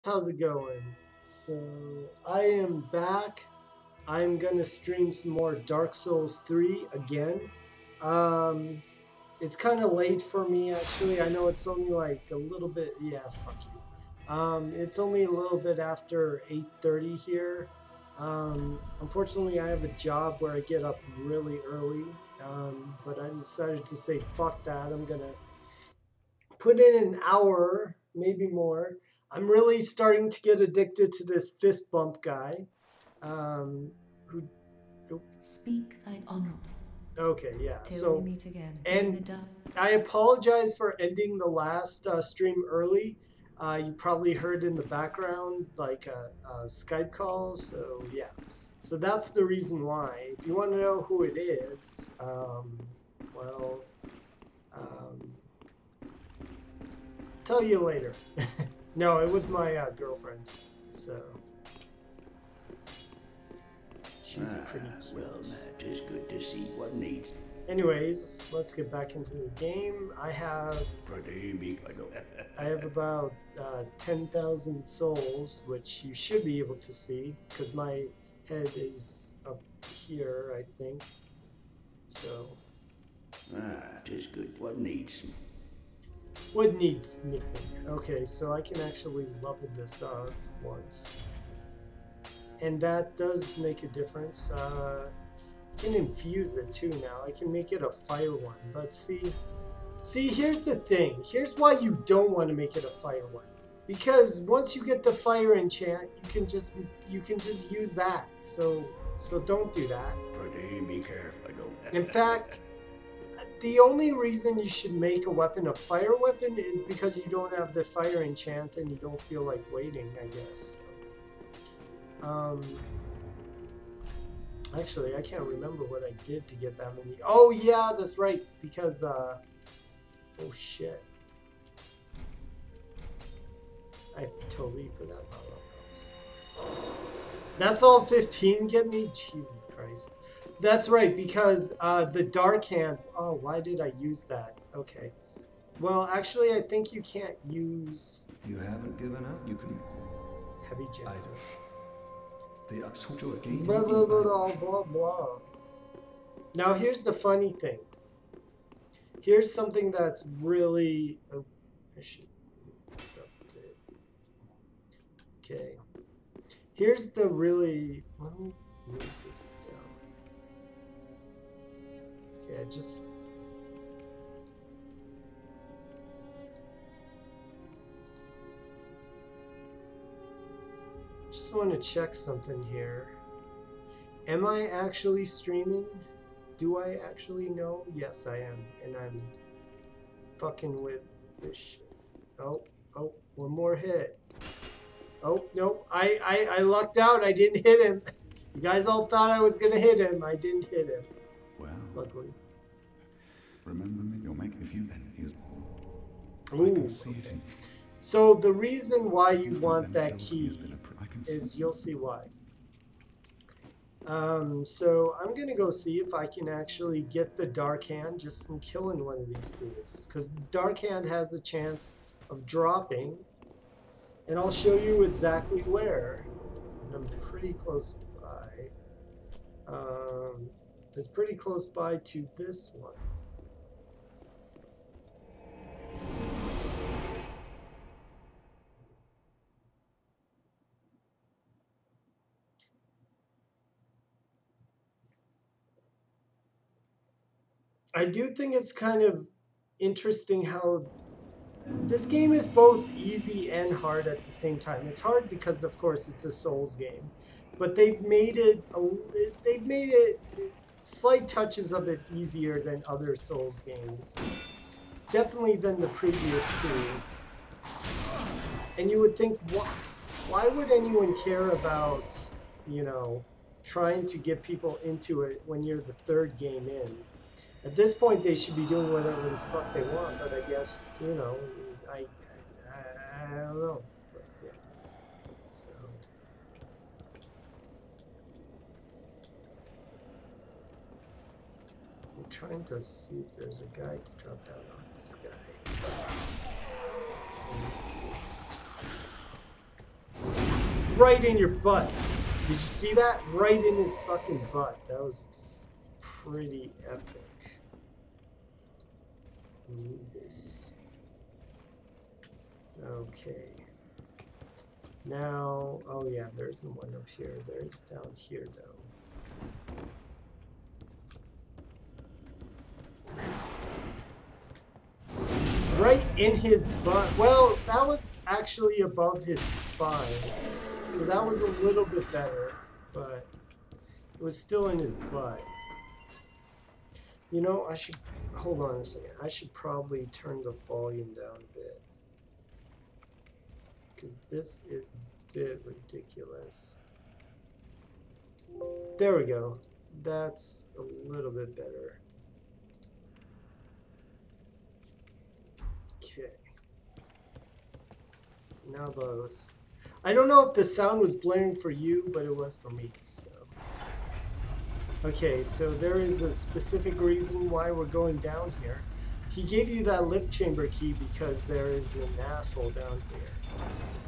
How's it going? So, I am back. I'm gonna stream some more Dark Souls 3 again. Um, it's kind of late for me actually. I know it's only like a little bit. Yeah, fuck you. It's only a little bit after 8:30 here. Unfortunately, I have a job where I get up really early. But I decided to say fuck that. I'm gonna put in an hour, maybe more. I'm really starting to get addicted to this fist bump guy. Um, who? Speak thine honor. Okay, yeah. Till we meet again. And I apologize for ending the last stream early. You probably heard in the background like a Skype call. So yeah. So that's the reason why. If you want to know who it is, well, um, tell you later. No, it was my girlfriend. So she's pretty cute. Well, that is good to see what needs. Anyways, let's get back into the game. I have about 10,000 souls, which you should be able to see because my head is up here, I think. So. It is good. What needs? What needs me? Okay, so I can actually level this up once. And that does make a difference. I can infuse it too now. I can make it a fire one. But see, here's the thing. Here's why you don't want to make it a fire one. Because once you get the fire enchant, you can just use that. So don't do that. Be careful. In fact, the only reason you should make a weapon a fire weapon is because you don't have the fire enchant and you don't feel like waiting, I guess. Actually, I can't remember what I did to get that many. Oh yeah, that's right. Because oh shit, I totally forgot about those. That's all 15 get me? Jesus Christ. That's right, because the dark hand. Oh, why did I use that? Okay. Well, actually, I think you can't use. You haven't given up. You can. Heavy gem. The Absolute again. Blah blah blah blah blah. Now here's the funny thing. Here's something that's really. Oh, I should. Okay. Here's the really. Let me move this down. Okay, just want to check something here. Am I actually streaming? Do I actually know? Yes, I am. And I'm fucking with this shit. Oh, one more hit. Oh, nope. I lucked out. I didn't hit him. You guys all thought I was going to hit him. I didn't hit him. Well, luckily. Remember me? You'll make if you then. He's. Ooh, okay. So the reason why you want that key is you'll see why. So I'm gonna go see if I can actually get the dark hand just from killing one of these fools, because the dark hand has a chance of dropping, and I'll show you exactly where. And I'm pretty close by. It's pretty close by to this one. I do think it's kind of interesting how this game is both easy and hard at the same time. It's hard because, of course, it's a Souls game, but they've made it slight touches of it easier than other Souls games, definitely than the previous two. And you would think, why would anyone care about, you know, trying to get people into it when you're the third game in? At this point, they should be doing whatever the fuck they want, but I guess, you know, I don't know. But, yeah. So. I'm trying to see if there's a guy to drop down on this guy. right in your butt. Did you see that? Right in his fucking butt. That was pretty epic. What is this? Okay. Now, oh yeah, there's the one up here. There's down here though. Right in his butt. Well, that was actually above his spine. So that was a little bit better, but it was still in his butt. You know, I should, hold on a second. I should probably turn the volume down a bit. Because this is a bit ridiculous. There we go. That's a little bit better. Okay. Now those. I don't know if the sound was blaring for you, but it was for me, so. Okay, so there is a specific reason why we're going down here. He gave you that lift chamber key because there is an asshole down here.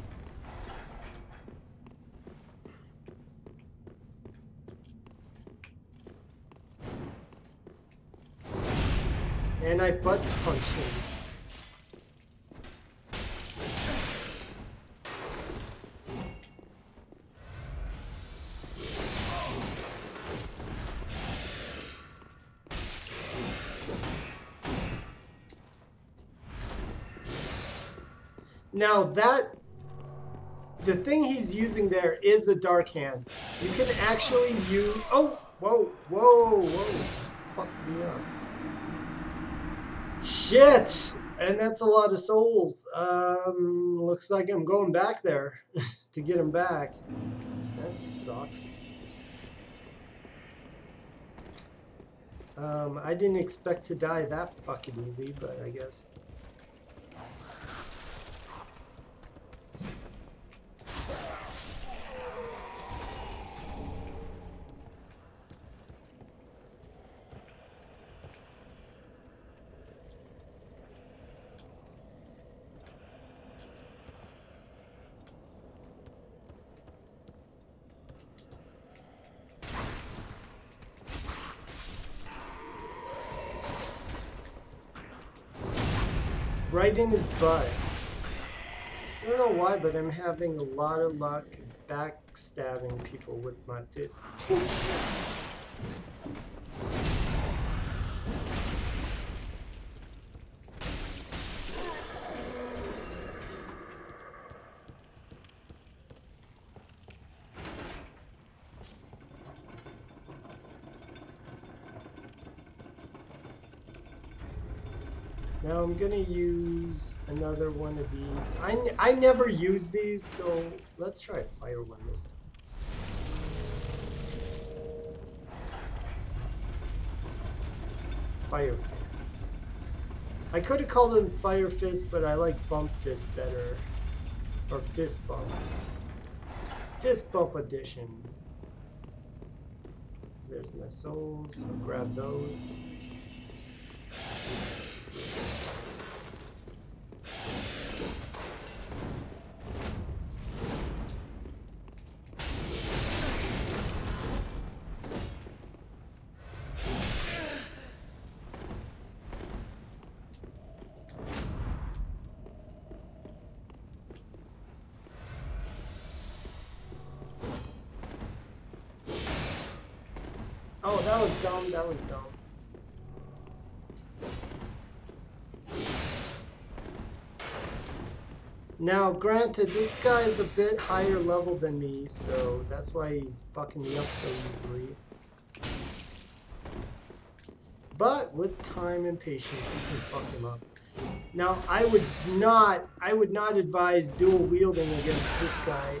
And I butt punched him. Now that, the thing he's using there is a dark hand. You can actually use, oh, whoa, whoa, whoa, fuck me up. Shit, and that's a lot of souls. Looks like I'm going back there to get him back. That sucks. I didn't expect to die that fucking easy, but I guess. Right in his butt. I don't know why, but I'm having a lot of luck backstabbing people with my fist. Now I'm gonna use another one of these. I never use these, so let's try a fire one this time. Fire fists. I could have called them fire fist, but I like bump fist better. Or fist bump. Fistbump Edition. There's my souls. I'll grab those. Oh, that was dumb, that was dumb. Now, granted, this guy is a bit higher level than me, so that's why he's fucking me up so easily. But with time and patience, you can fuck him up. Now, I would not advise dual wielding against this guy.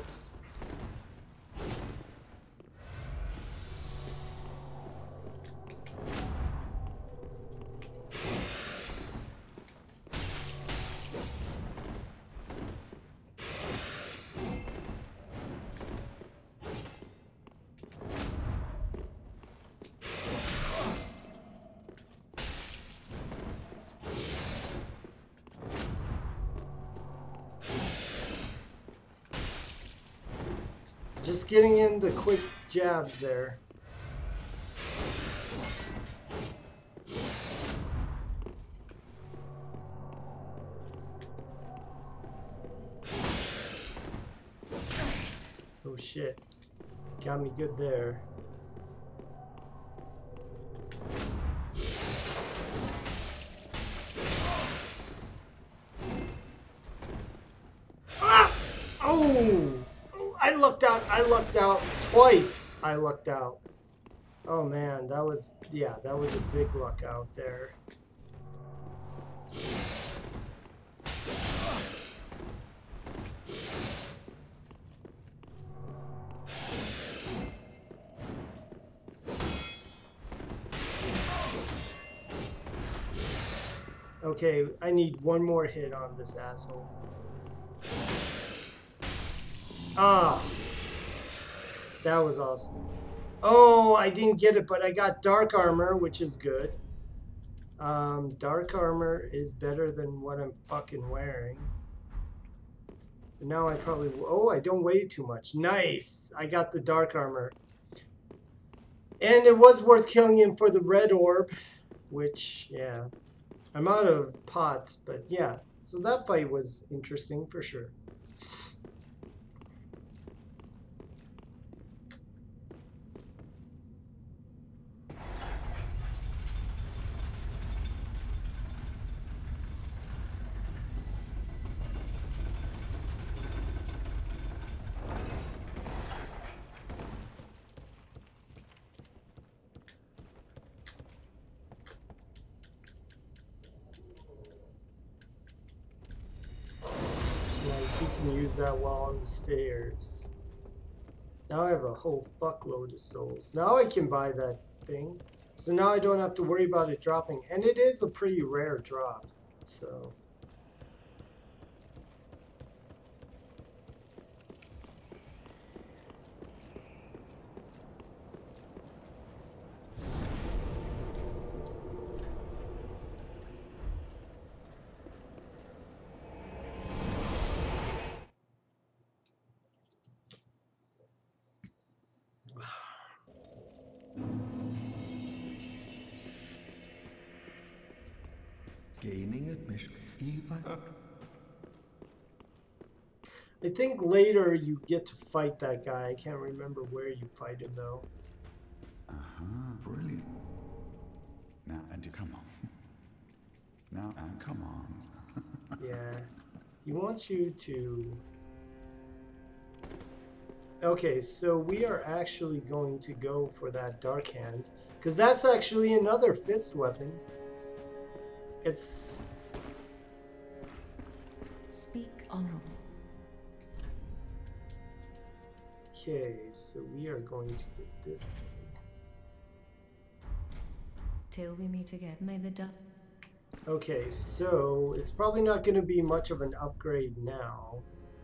Just getting in the quick jabs there. Oh shit. Got me good there. Ah! Oh! I lucked out twice. I lucked out. Oh man, that was a big luck out there. Okay, I need one more hit on this asshole. Ah! That was awesome. Oh, I didn't get it, but I got dark armor, which is good. Dark armor is better than what I'm fucking wearing. But now I probably... Oh, I don't weigh too much. Nice! I got the dark armor. And it was worth killing him for the red orb, which, yeah. I'm out of pots, but yeah. So that fight was interesting for sure. Nice, you can use that while on the stairs. Now I have a whole fuckload of souls. Now I can buy that thing. So now I don't have to worry about it dropping. And it is a pretty rare drop. So... Gaining admission. I think later you get to fight that guy. I can't remember where you fight him though. Brilliant. Now, and you come on. Now, and come on. Yeah. He wants you to... Okay, so we are actually going to go for that Dark Hand. Because that's actually another fist weapon. It's... Speak honorable. Okay, so we are going to get this thing. Till we meet again, may the dark... Okay, so it's probably not going to be much of an upgrade now.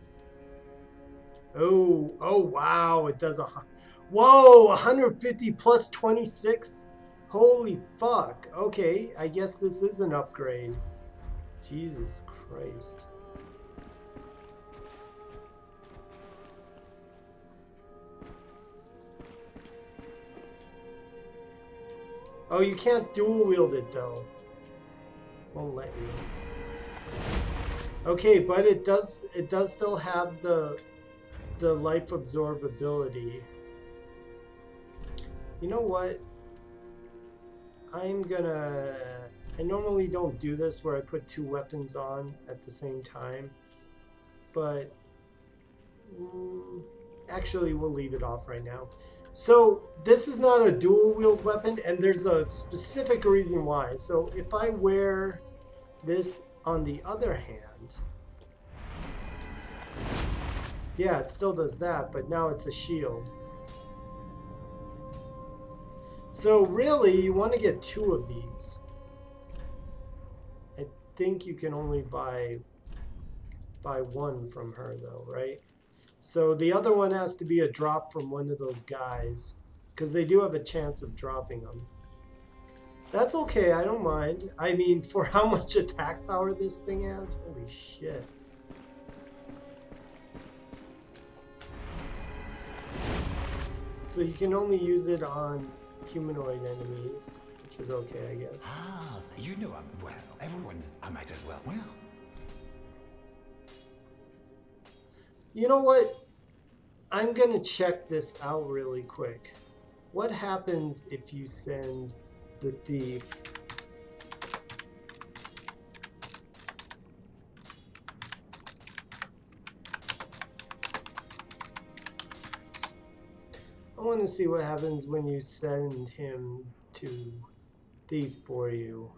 Oh, wow, it does a... Whoa, 150 plus 26? Holy fuck. Okay, I guess this is an upgrade. Jesus Christ. Oh, you can't dual wield it though. Won't let you. Okay, but it does still have the life absorb ability. You know what? I normally don't do this where I put two weapons on at the same time, but actually we'll leave it off right now. So this is not a dual wield weapon, and there's a specific reason why. So if I wear this on the other hand, yeah, it still does that, but now it's a shield. So really, you want to get two of these. I think you can only buy one from her though, right? So the other one has to be a drop from one of those guys, because they do have a chance of dropping them. That's okay, I don't mind. I mean, for how much attack power this thing has, holy shit. So you can only use it on humanoid enemies, which is okay, I guess. Ah, you know well. Everyone's. I might as well. Well. You know what? I'm gonna check this out really quick. What happens if you send the thief? I want to see what happens when you send him to thief for you.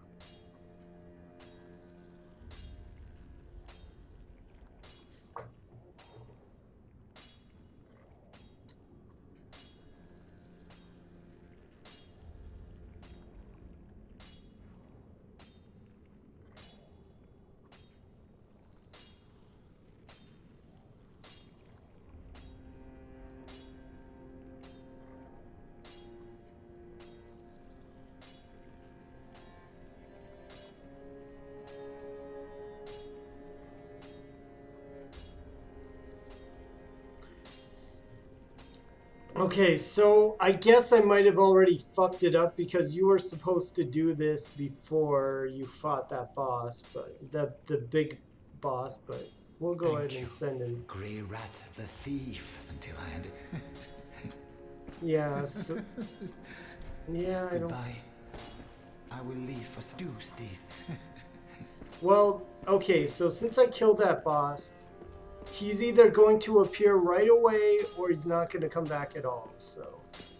Okay, so I guess I might have already fucked it up because you were supposed to do this before you fought that boss, but the big boss, but we'll go ahead and send him. Grey Rat, the thief, until I end. Yeah, so yeah, I don't. Goodbye. I will leave for Tuesdays. Well, okay, so since I killed that boss, he's either going to appear right away or he's not going to come back at all. So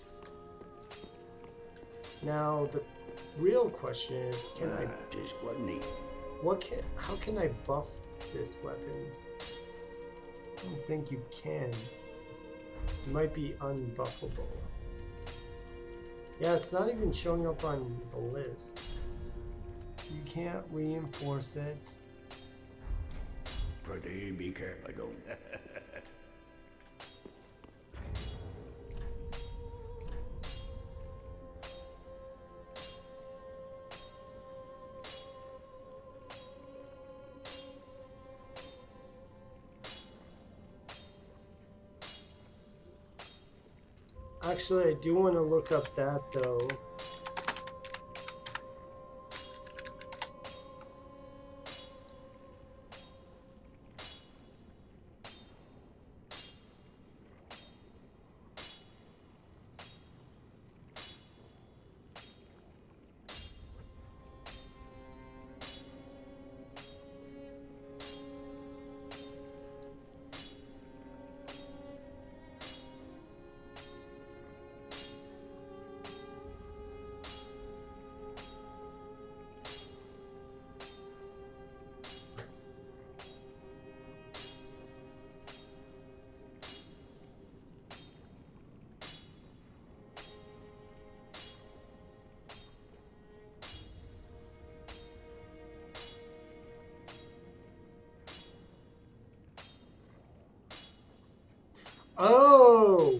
now the real question is, can I? Just what neat. How can I buff this weapon? I don't think you can. It might be unbuffable. Yeah, it's not even showing up on the list. You can't reinforce it. Pretty be careful, I don't. Actually, I do want to look up that though. Oh!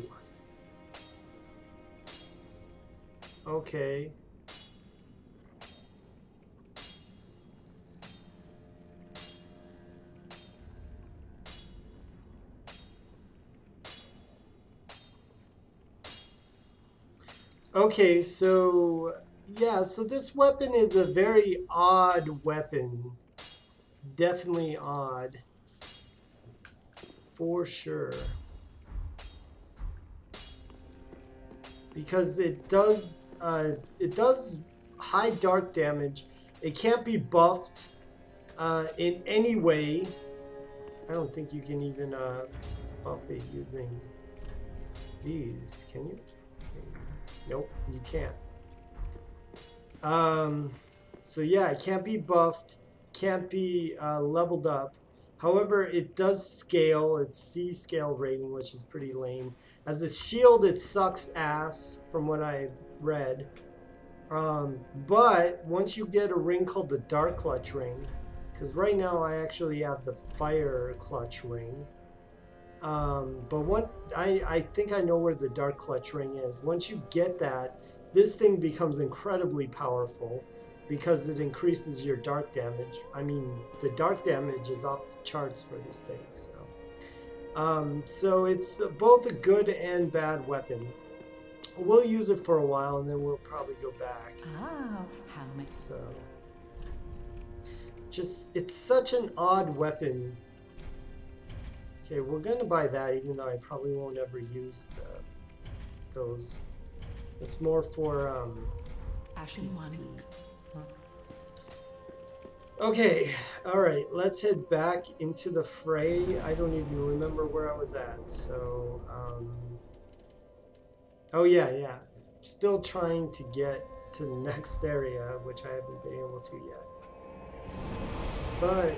Okay. Okay, so yeah, so this weapon is a very odd weapon. Definitely odd. For sure. Because it does high dark damage. It can't be buffed in any way. I don't think you can even buff it using these, can you? Nope, you can't. So yeah, it can't be buffed, can't be leveled up. However, it does scale. It's C scale rating, which is pretty lame. As a shield, it sucks ass, from what I read. But once you get a ring called the Dark Clutch Ring, because right now I actually have the Fire Clutch Ring. But I think I know where the Dark Clutch Ring is. Once you get that, this thing becomes incredibly powerful because it increases your dark damage. I mean, the dark damage is off the charts for this thing. So it's both a good and bad weapon. we'll use it for a while and then we'll probably go back. Ah, how much? So, just, it's such an odd weapon. Okay, we're gonna buy that even though I probably won't ever use those. It's more for, Ashen one. Okay, alright, let's head back into the fray. I don't even remember where I was at, so, oh yeah. Still trying to get to the next area, which I haven't been able to yet.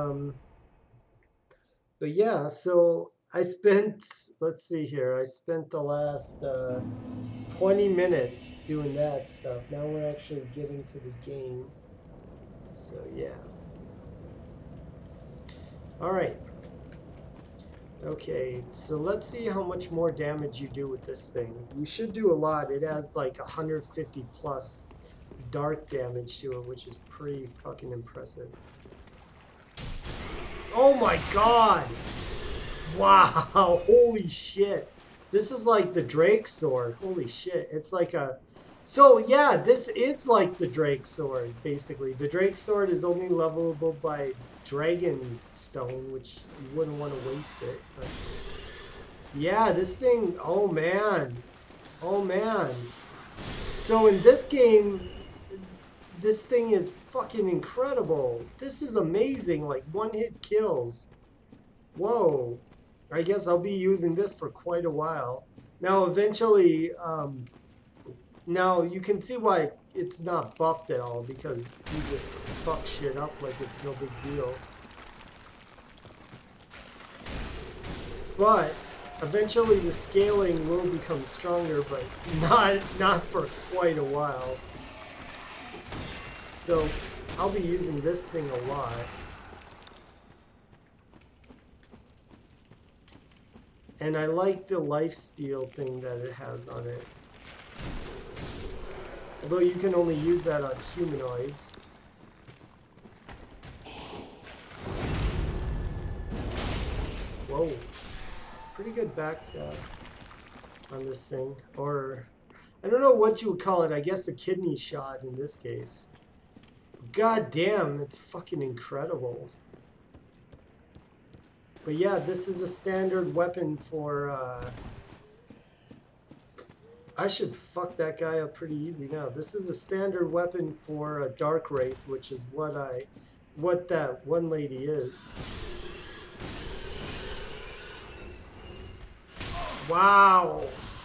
But yeah, so I spent, let's see here, I spent the last 20 minutes doing that stuff. Now we're actually getting to the game. So yeah. Alright. Okay, so let's see how much more damage you do with this thing. You should do a lot. It has like 150 plus dark damage to it, which is pretty fucking impressive. Oh my god! Wow, holy shit. This is like the Drake sword. Holy shit. It's like a... So yeah, this is like the Drake sword, basically. The Drake sword is only levelable by Dragon Stone, which you wouldn't want to waste it. But yeah, this thing, oh man. Oh man. So in this game, this thing is fucking incredible. This is amazing, like one-hit kills. Whoa. I guess I'll be using this for quite a while. Now eventually, now you can see why it's not buffed at all, because you just fuck shit up like it's no big deal. But eventually the scaling will become stronger, but not for quite a while. So I'll be using this thing a lot. And I like the lifesteal thing that it has on it. Although you can only use that on humanoids. Whoa. Pretty good backstab on this thing. Or, I don't know what you would call it. I guess a kidney shot in this case. God damn, it's fucking incredible. But yeah, this is a standard weapon for, I should fuck that guy up pretty easy now. This is a standard weapon for a Dark Wraith, which is what that one lady is. Wow!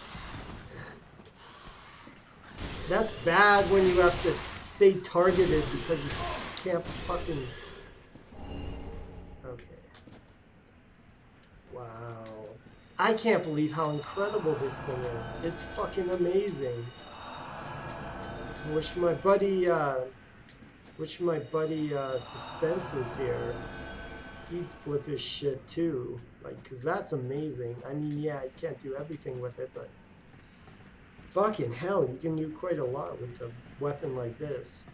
That's bad when you have to stay targeted because you can't fucking... Okay. Wow. I can't believe how incredible this thing is. It's fucking amazing. I wish my buddy, Suspense was here. He'd flip his shit too. Like, cause that's amazing. I mean, yeah, you can't do everything with it, but fucking hell, you can do quite a lot with a weapon like this.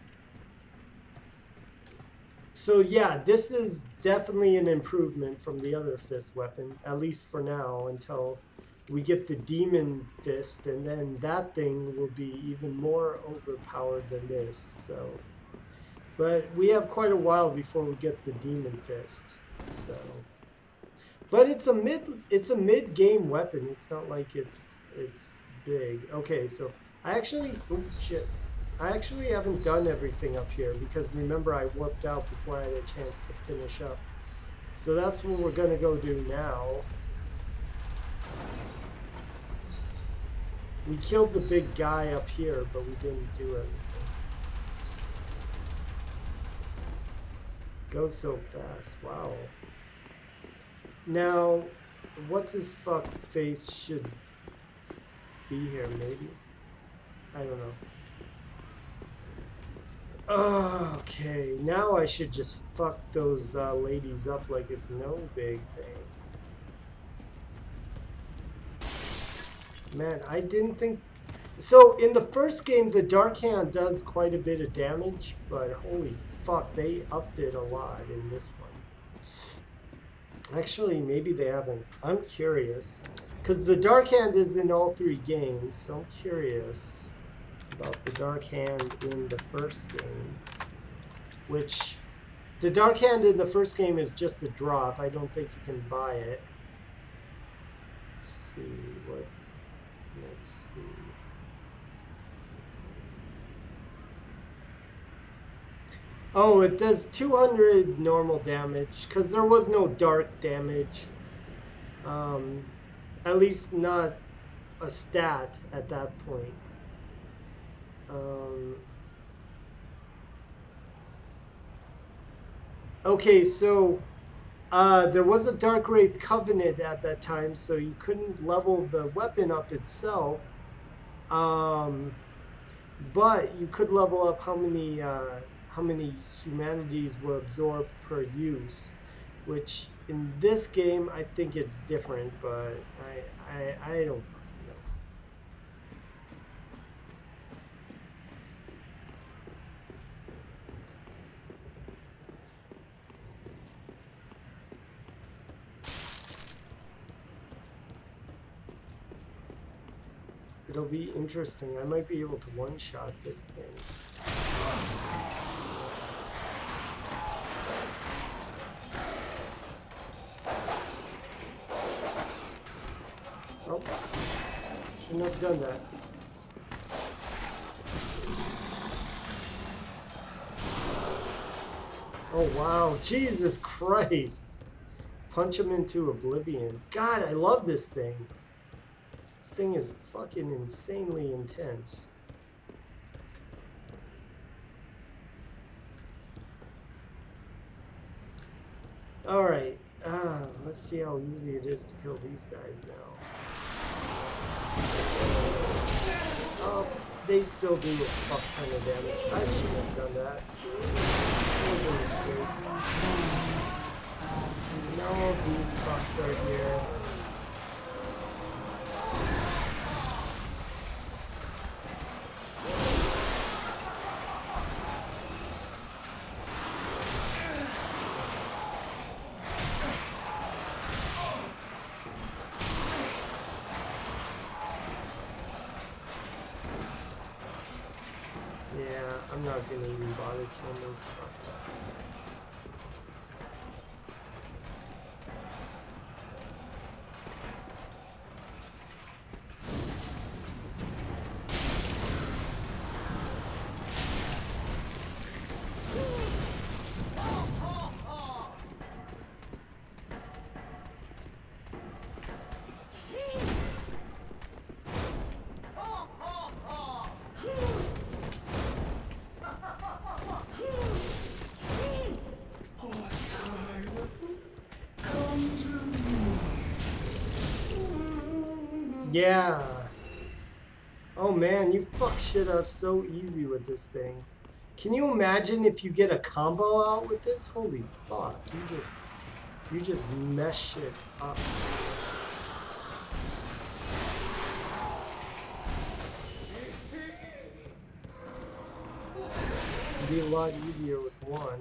So yeah, this is definitely an improvement from the other fist weapon, at least for now, until we get the demon fist, and then that thing will be even more overpowered than this. So, but we have quite a while before we get the demon fist. So, but it's a mid-game weapon. It's not like it's big. Okay, so I actually, oh shit. I actually haven't done everything up here because remember I warped out before I had a chance to finish up. So that's what we're gonna go do now. We killed the big guy up here, but we didn't do anything. Goes so fast, wow. Now, what's his fuck face should be here, maybe? I don't know. Okay, now I should just fuck those ladies up like it's no big thing. Man, I didn't think... So, in the first game, the Dark Hand does quite a bit of damage, but holy fuck, they upped it a lot in this one. Actually, maybe they haven't. I'm curious. Because the Dark Hand is in all 3 games, so I'm curious about the Dark Hand in the first game. Which, the Dark Hand in the first game is just a drop. I don't think you can buy it. Let's see what... Let's see... Oh, it does 200 normal damage, because there was no dark damage. At least not a stat at that point. Okay, so there was a Dark Wraith Covenant at that time, so you couldn't level the weapon up itself. But you could level up how many humanities were absorbed per use, which in this game I think it's different, but I don't fucking know. It'll be interesting. I might be able to one-shot this thing. Oh, shouldn't have done that. Oh wow, Jesus Christ! Punch him into oblivion. God, I love this thing. This thing is fucking insanely intense. Alright, let's see how easy it is to kill these guys now. Oh, they still do a fuck ton of damage. I shouldn't have done that. It was a mistake. No, these fucks are here. I'm not gonna even bother killing those fucks. Yeah. Oh man, you fuck shit up so easy with this thing. Can you imagine if you get a combo out with this? Holy fuck, you just mess shit up. It'd be a lot easier with one.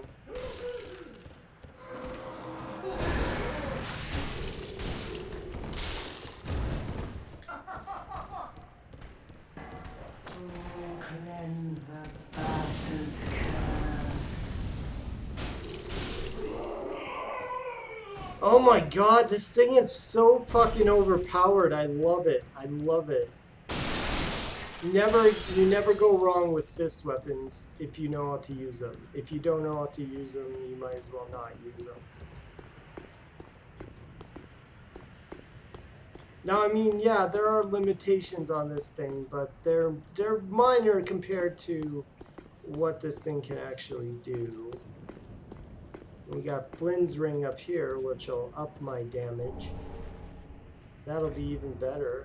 Oh my god, this thing is so fucking overpowered. I love it. I love it. You never go wrong with fist weapons if you know how to use them. If you don't know how to use them, you might as well not use them. Now, I mean, yeah, there are limitations on this thing, but they're minor compared to what this thing can actually do. We got Flynn's ring up here, which will up my damage. That'll be even better.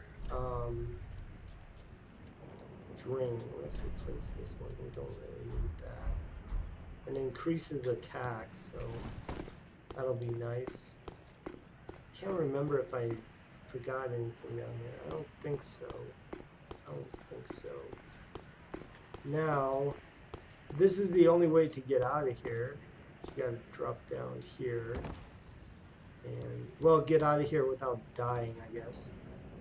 Ring, let's replace this one. We don't really need that. And increases attack, so that'll be nice. Can't remember if I forgot anything down here. I don't think so. I don't think so. Now, this is the only way to get out of here. You gotta drop down here. And, well, get out of here without dying, I guess.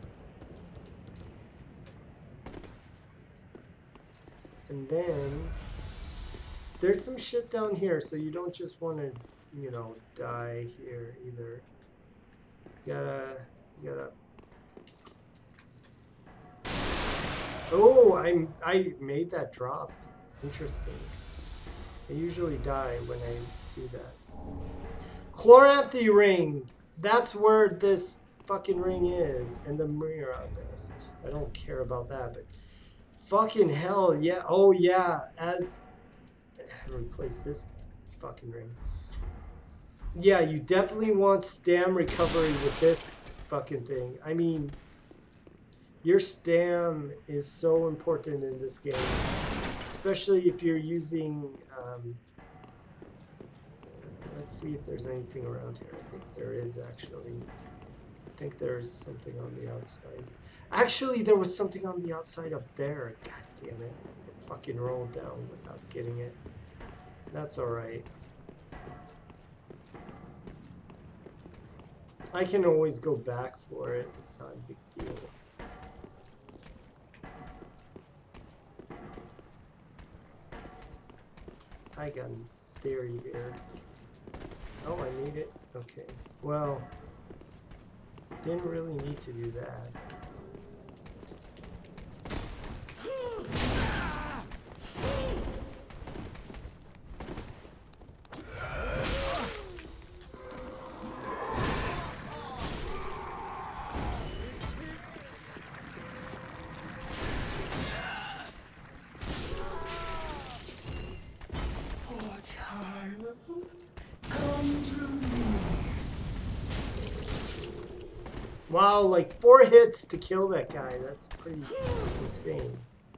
And then there's some shit down here, so you don't just want to, you know, die here either. You gotta. Oh, I made that drop. Interesting. I usually die when I do that. Chloranthy ring. That's where this fucking ring is, and the mirror vest. I don't care about that, but fucking hell, yeah. Oh yeah, as replace this fucking ring. Yeah, you definitely want stam recovery with this fucking thing. I mean, your stam is so important in this game, especially if you're using. Let's see if there's anything around here. I think there is actually. I think there's something on the outside. Actually, there was something on the outside up there. God damn it. I fucking rolled down without getting it. That's alright. I can always go back for it. Not a big deal. I got a theory here. Oh, I need it? Okay. Well, didn't really need to do that. Wow, like 4 hits to kill that guy. That's pretty insane.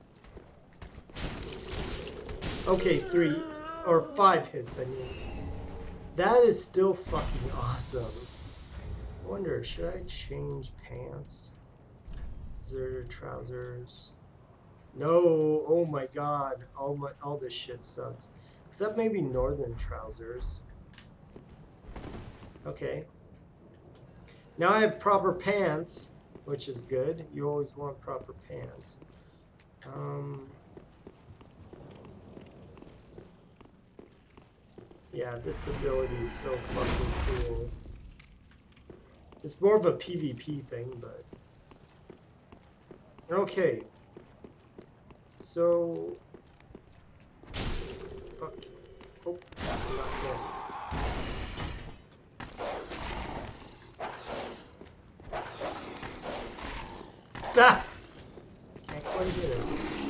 Okay, 3 or 5 hits, I mean. That is still fucking awesome. I wonder, should I change pants? Deserter trousers. No, oh my god. All this shit sucks. Except maybe northern trousers. Okay. Now I have proper pants, which is good. You always want proper pants. Yeah, this ability is so fucking cool. It's more of a PvP thing, but... Okay. So... Fuck. Oh, I'm not dead. Ah! Can't quite get it.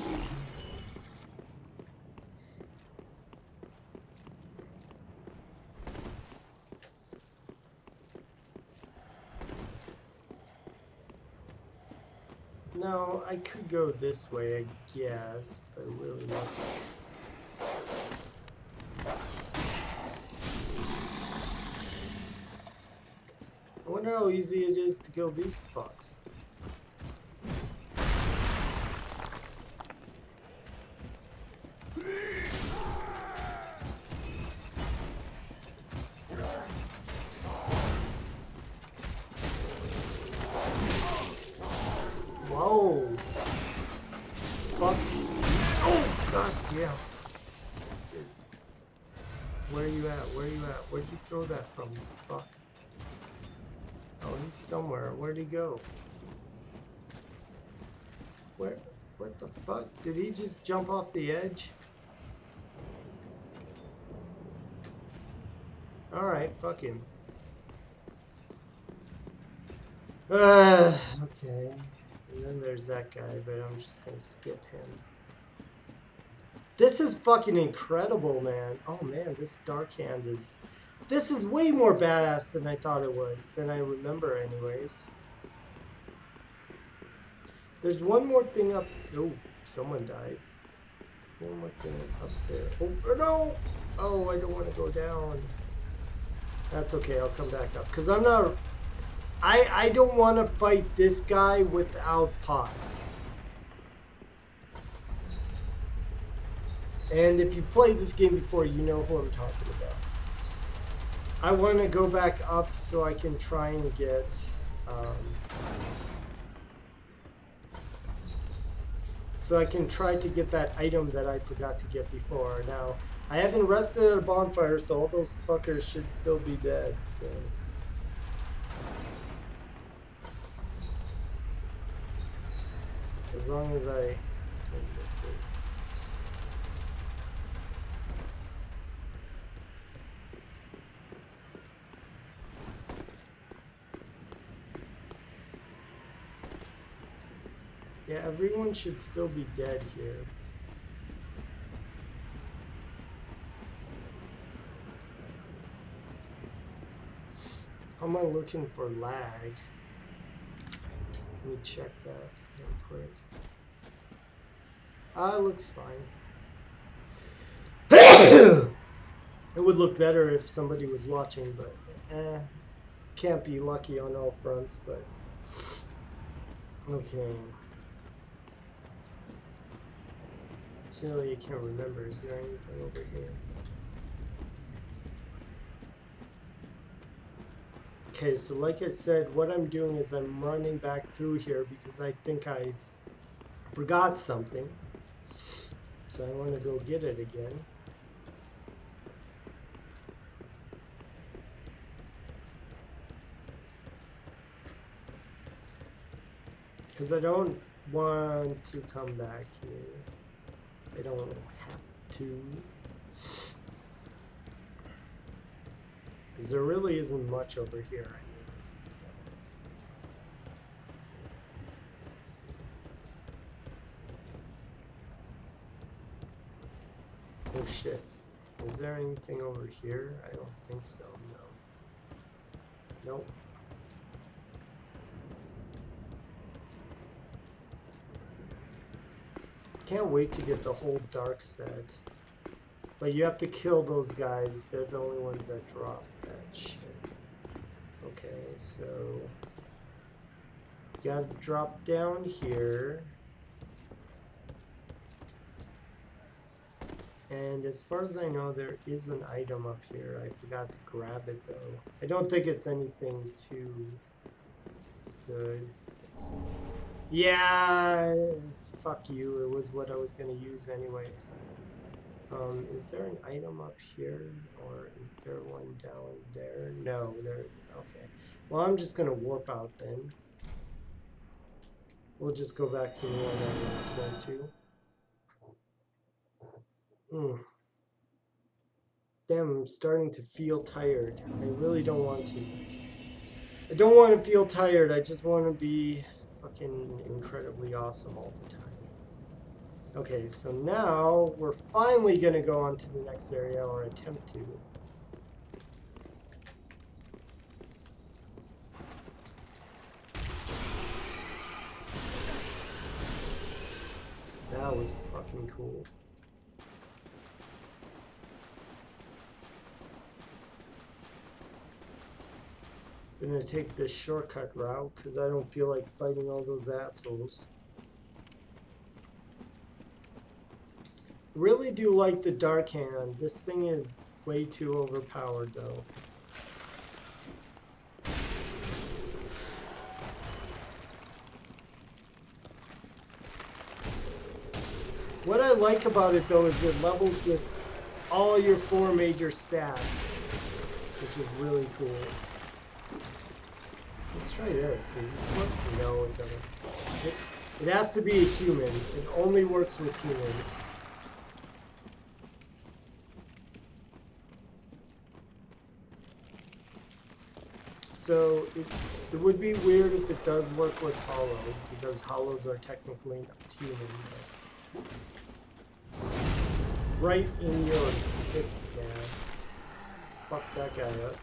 No, I could go this way, I guess, if I really want to. I wonder how easy it is to kill these fucks. Whoa. Fuck. Oh, god damn. Where are you at? Where are you at? Where'd you throw that from? Fuck. Oh, he's somewhere. Where'd he go? Where? What the fuck? Did he just jump off the edge? Alright, fuck him. Okay. And then there's that guy, but I'm just gonna skip him. This is fucking incredible, man. Oh man, this Dark Hand is... This is way more badass than I thought it was. Than I remember anyways. There's one more thing up... Oh, someone died. One more thing up there. Oh, no! Oh, I don't want to go down. That's okay, I'll come back up. Because I'm not... I don't want to fight this guy without pots. And if you played this game before, you know who I'm talking about. I want to go back up so I can try and get... so I can try to get that item that I forgot to get before. Now, I haven't rested at a bonfire, so all those fuckers should still be dead, so... As long as I... Yeah, everyone should still be dead here. How am I looking for lag? Let me check that real quick. It looks fine. It would look better if somebody was watching, but can't be lucky on all fronts, but okay. Actually, I can't remember. Is there anything over here? Okay, so like I said, what I'm doing is I'm running back through here because I think I forgot something. So I want to go get it again. Because I don't want to come back here. I don't have to. Because there really isn't much over here. Oh shit. Is there anything over here? I don't think so, no. Nope. Can't wait to get the whole dark set. But you have to kill those guys. They're the only ones that drop that shit. Okay, so... You gotta drop down here. And as far as I know, there is an item up here. I forgot to grab it though. I don't think it's anything too good. Yeah, fuck you. It was what I was gonna use anyways. Is there an item up here, or is there one down there? No, there isn't. Okay. Well, I'm just gonna warp out then. We'll just go back to where that last one too. Damn, I'm starting to feel tired. I really don't want to. I don't want to feel tired. I just want to be fucking incredibly awesome all the time. Okay, so now we're finally going to go on to the next area, or attempt to. That was fucking cool. I'm gonna take this shortcut route because I don't feel like fighting all those assholes. Really do like the Dark Hand. This thing is way too overpowered though. What I like about it though is it levels with all your 4 major stats, which is really cool. Let's try this. Does this work? No, it doesn't. It has to be a human. It only works with humans. So it would be weird if it does work with hollows, because hollows are technically not human. Right in your hip, man. Fuck that guy up.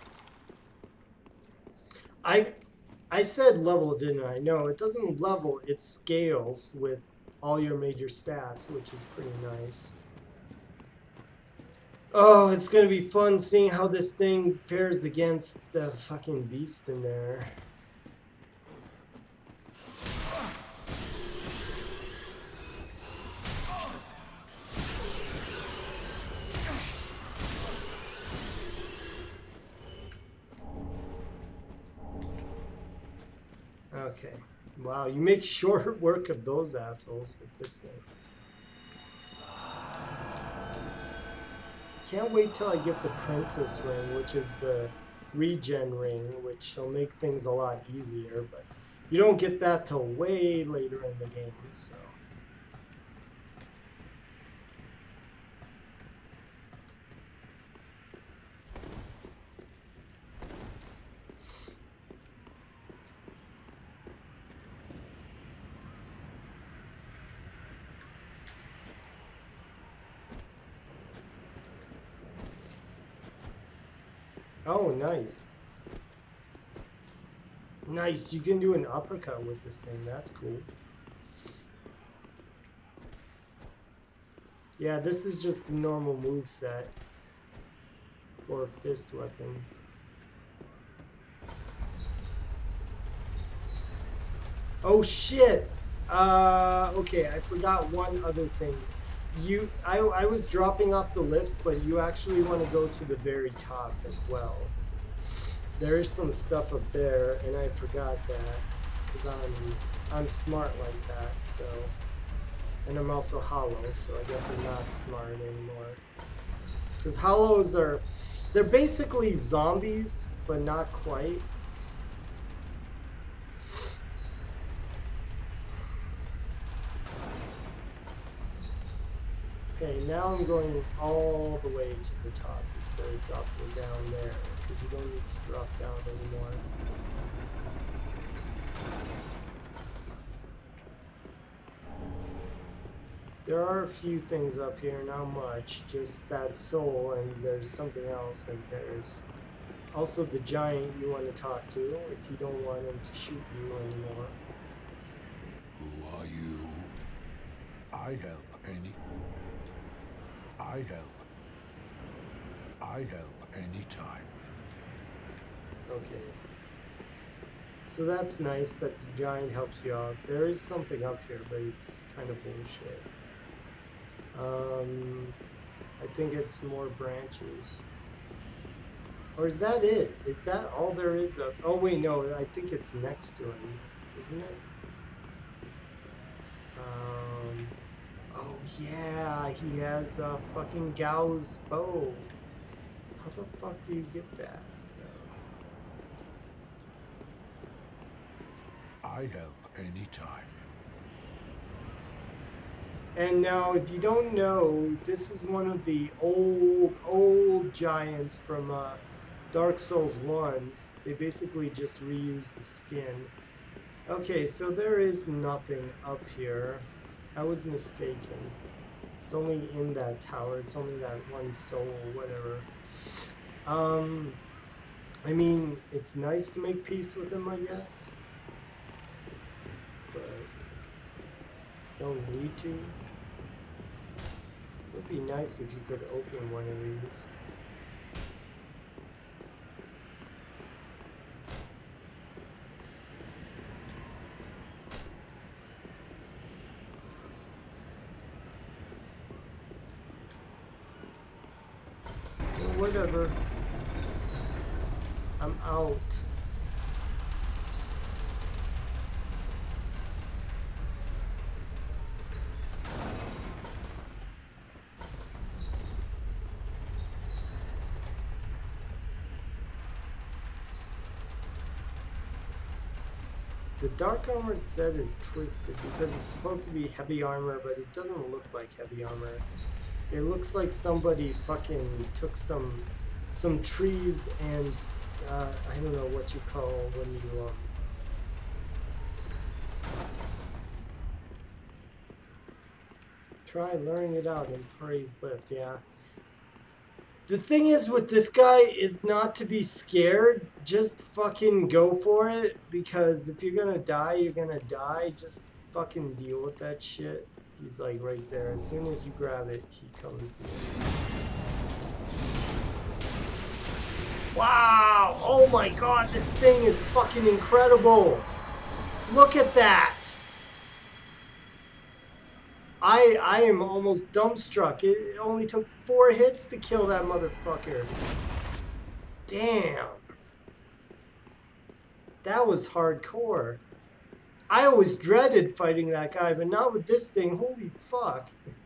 I said level, didn't I? No, it doesn't level, it scales with all your major stats, which is pretty nice. Oh, it's gonna be fun seeing how this thing fares against the fucking beast in there. Okay, Wow, you make short work of those assholes with this thing. Can't wait till I get the Princess Ring, which is the regen ring, which will make things a lot easier, but you don't get that till way later in the game, so. Oh, nice. Nice, you can do an uppercut with this thing, that's cool. Yeah, this is just the normal move set for a fist weapon. Oh shit! Okay, I forgot one other thing. I was dropping off the lift, but you actually want to go to the very top as well. There is some stuff up there, and I forgot that because I'm smart like that. So, and I'm also hollow, so I guess I'm not smart anymore. Because hollows they're basically zombies, but not quite. Okay, now I'm going all the way to the top instead of dropping down there, because you don't need to drop down anymore. There are a few things up here, not much, just that soul, and there's something else, and there's also the giant you want to talk to if you don't want him to shoot you anymore. Who are you? I help any. I help anytime. Okay. So that's nice that the giant helps you out. There is something up here, but it's kind of bullshit. I think it's more branches. Or is that it? Is that all there is up? Oh wait, no, I think it's next to him, isn't it? Oh yeah, he has a fucking Gao's bow. How the fuck do you get that? I help anytime. And now, if you don't know, this is one of the old giants from Dark Souls 1. They basically just reused the skin. Okay, so there is nothing up here. I was mistaken. It's only in that tower. It's only that one soul, whatever. I mean, it's nice to make peace with him, I guess. But don't need to. It would be nice if you could open one of these. Well, whatever. I'm out. The dark armor set is twisted because it's supposed to be heavy armor, but it doesn't look like heavy armor. It looks like somebody fucking took some trees and I don't know what you call when you try learning it out in praise lift. Yeah. The thing is with this guy is not to be scared. Just fucking go for it, because if you're gonna die, you're gonna die. Just fucking deal with that shit. He's like right there. As soon as you grab it, he comes in. Wow! Oh my god, this thing is fucking incredible! Look at that! I am almost dumbstruck. It only took 4 hits to kill that motherfucker. Damn. That was hardcore. I always dreaded fighting that guy, but now with this thing, holy fuck.